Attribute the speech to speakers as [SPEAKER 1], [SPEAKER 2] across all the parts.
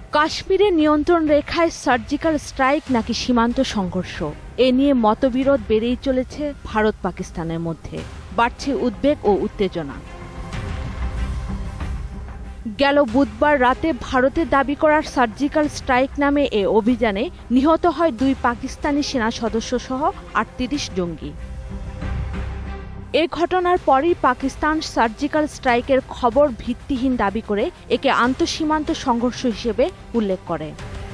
[SPEAKER 1] কাশ্মীরের নিয়ন্ত্রণ রেখায় সার্জিক্যাল স্ট্রাইক নাকি সীমান্ত সংঘর্ষ, এ নিয়ে মতবিরোধ বেড়েই চলেছে ভারত পাকিস্তানের মধ্যে। বাড়ছে উদ্বেগ ও উত্তেজনা। গেল বুধবার রাতে ভারতের দাবি করার সার্জিক্যাল স্ট্রাইক নামে এ অভিযানে নিহত হয় 2 পাকিস্তানি সেনা সদস্য সহ 38 জঙ্গি। এ ঘটনার পরই পাকিস্তান সার্জিক্যাল স্ট্রাইকের খবর ভিত্তিহীন দাবি করে একে আন্তঃসীমান্ত সংঘর্ষ হিসেবে উল্লেখ করে।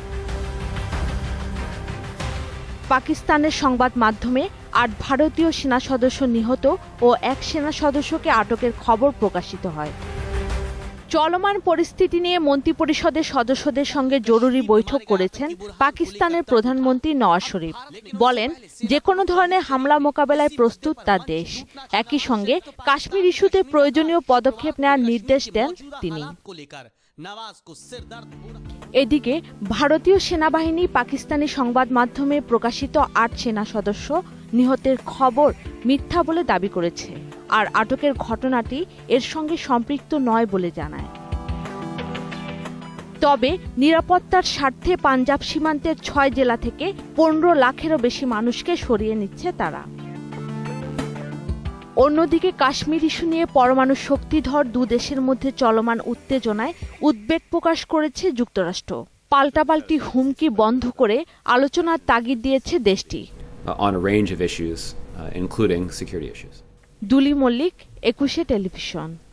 [SPEAKER 1] পাকিস্তানের সংবাদ মাধ্যমে 8 ভারতীয় সেনা সদস্য নিহত ও 1 সেনা সদস্যকে আটকের খবর প্রকাশিত হয়। চলমান পরিস্থিতি নিয়ে মন্ত্রিপরিষদের সদস্যদের সঙ্গে জরুরি বৈঠক করেছেন পাকিস্তানের প্রধানমন্ত্রী নওয়াজ শরীফ। বলেন, যে কোনো ধরনের হামলা মোকাবেলায় প্রস্তুত তার দেশ। একই সঙ্গে কাশ্মীর ইস্যুতে প্রয়োজনীয় পদক্ষেপ নেওয়ার নির্দেশ দেন তিনি। এদিকে ভারতীয় সেনাবাহিনী পাকিস্তানি সংবাদ মাধ্যমে প্রকাশিত 8 সেনা সদস্য নিহতের খবর মিথ্যা বলে দাবি করেছে, আর আটকের ঘটনাটি এর সঙ্গে সম্পৃক্ত নয় বলে জানায়। তবে নিরাপত্তার স্বার্থে পাঞ্জাব সীমান্তের 6 জেলা থেকে 15 লাখেরও বেশি মানুষকে সরিয়ে নিচ্ছে তারা। অন্যদিকে কাশ্মীর ইস্যু নিয়ে পরমাণু শক্তিধর 2 দেশের মধ্যে চলমান উত্তেজনায় উদ্বেগ প্রকাশ করেছে যুক্তরাষ্ট্র। পাল্টাপাল্টি হুমকি বন্ধ করে আলোচনার তাগিদ দিয়েছে দেশটি।
[SPEAKER 2] On a range of issues, including security issues.
[SPEAKER 1] দুলি মল্লিক, 21 টেলিভিশন।